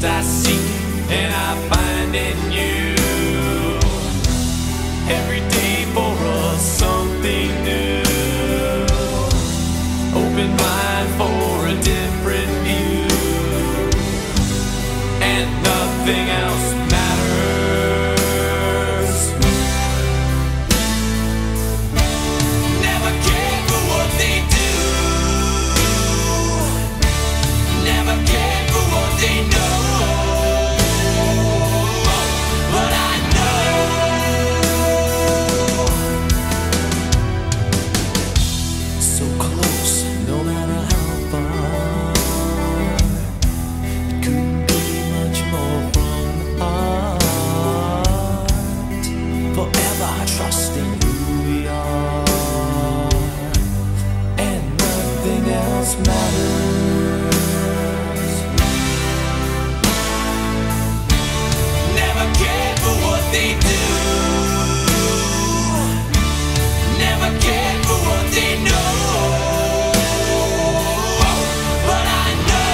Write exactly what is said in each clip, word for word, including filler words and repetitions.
Trust I seek and I find in you. Every day for us something new. Open mind for a different view. And nothing else matters. Never cared for what they do. Never cared for what they know. But I know so close, no matter how far. It couldn't be much more from the heart. Forever trusting who we are, and nothing else matters. Never cared for what they do. Never cared for what they know. But I know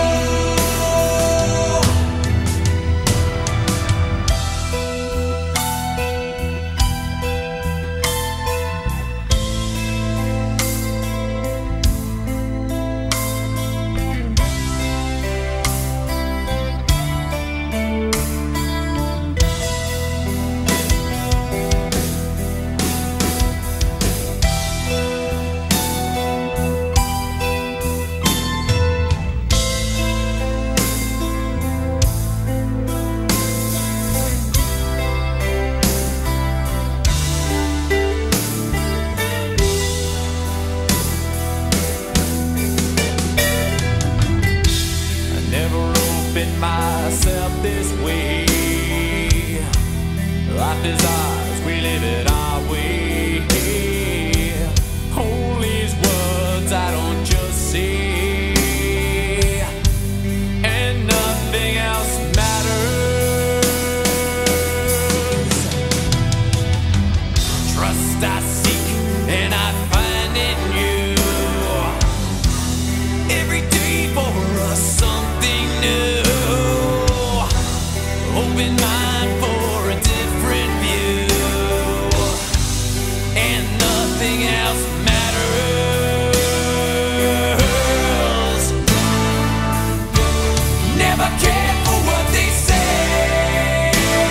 I never opened myself this way. Life is ours, we live it our way. Hold these words I don't just say, and nothing else matters. Trust I seek and I find in you. Every day for us something new. Open mind for a different view. And nothing else matters. Never cared for what they say.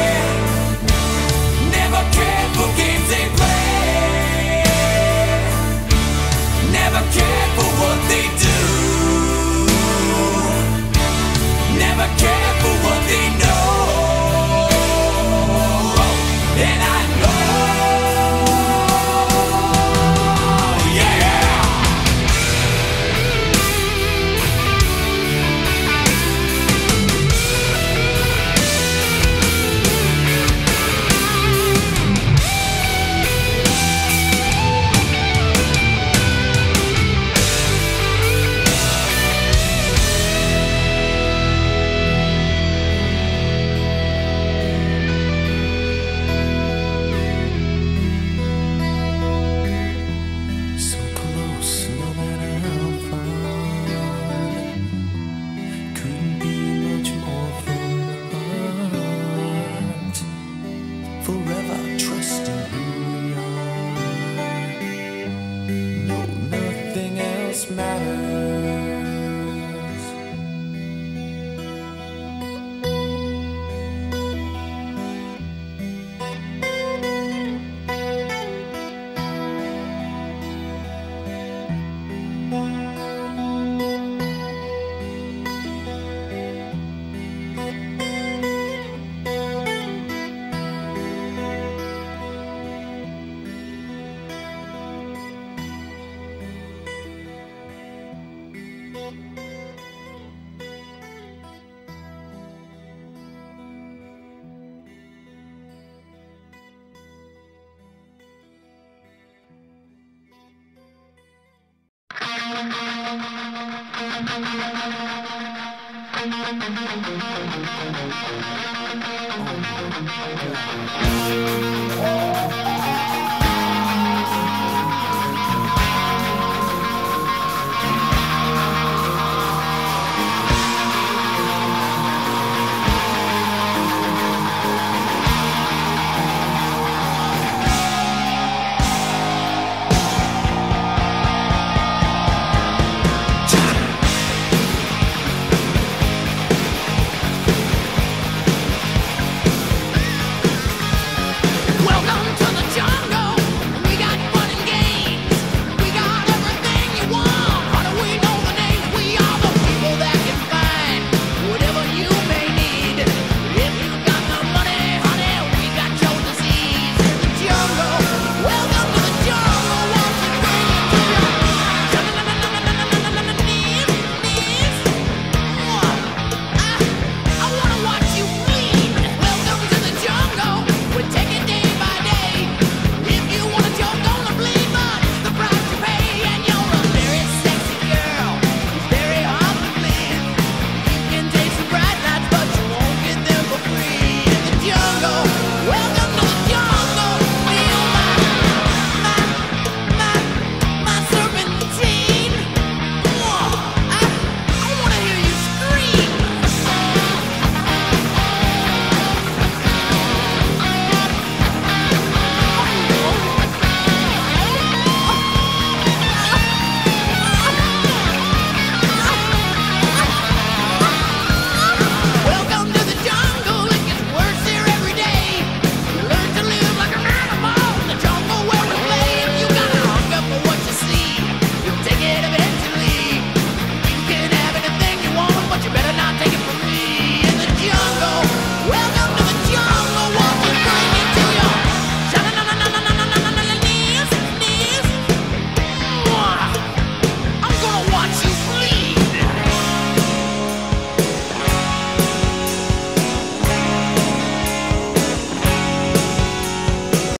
Never cared for games they play. Never cared for what they do. Never cared for what they know. And I know, yeah. So close, no matter how far. Couldn't be much more from the heart. Forever trusting who we are. No, nothing else matters. Oh,